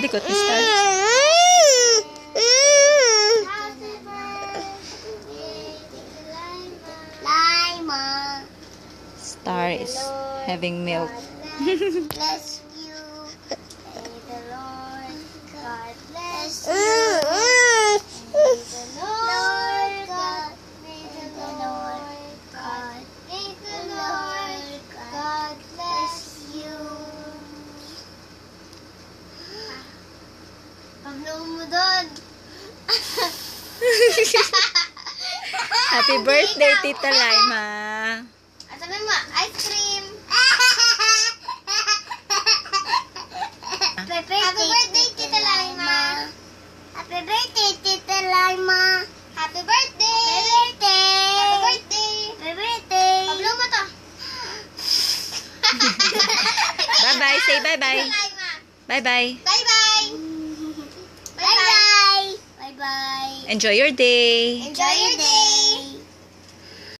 likot ni Star. Star is having milk. Bless you. May the Lord God bless you. May the Lord God, may the Lord God, may the Lord God bless you. Pablo mo doon. Happy birthday, Tita Laima. At sabi mo, ice cream. Happy birthday, Tita Laima. Happy birthday, Tita Laima. Happy birthday. Happy birthday. Happy birthday. Happy birthday. Pablo mo to. Bye-bye. Say bye-bye. Bye-bye. Bye-bye. Bye-bye. Bye-bye. Enjoy your day. Enjoy your day.